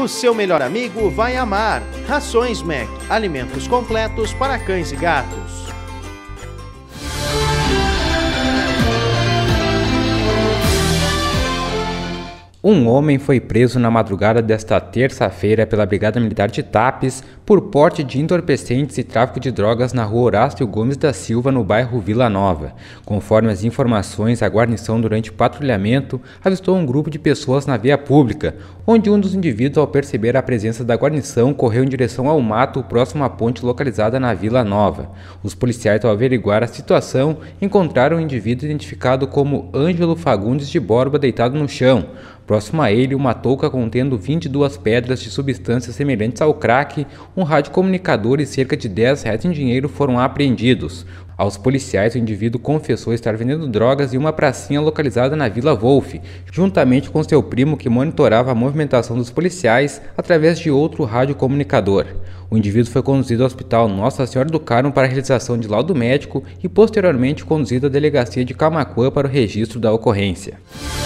o seu melhor amigo vai amar. Rações Mac, alimentos completos para cães e gatos. Um homem foi preso na madrugada desta terça-feira pela Brigada Militar de Tapes por porte de entorpecentes e tráfico de drogas na rua Horácio Gomes da Silva, no bairro Vila Nova. Conforme as informações, a guarnição, durante o patrulhamento, avistou um grupo de pessoas na via pública, onde um dos indivíduos, ao perceber a presença da guarnição, correu em direção ao mato próximo à ponte localizada na Vila Nova. Os policiais, ao averiguar a situação, encontraram um indivíduo identificado como Ângelo Fagundes de Borba deitado no chão. Próximo a ele, uma touca contendo 22 pedras de substâncias semelhantes ao crack, um radiocomunicador e cerca de R$10 em dinheiro foram apreendidos. Aos policiais, o indivíduo confessou estar vendendo drogas em uma pracinha localizada na Vila Wolf, juntamente com seu primo, que monitorava a movimentação dos policiais através de outro radiocomunicador. O indivíduo foi conduzido ao Hospital Nossa Senhora do Carmo para a realização de laudo médico e posteriormente conduzido à delegacia de Camaquã para o registro da ocorrência.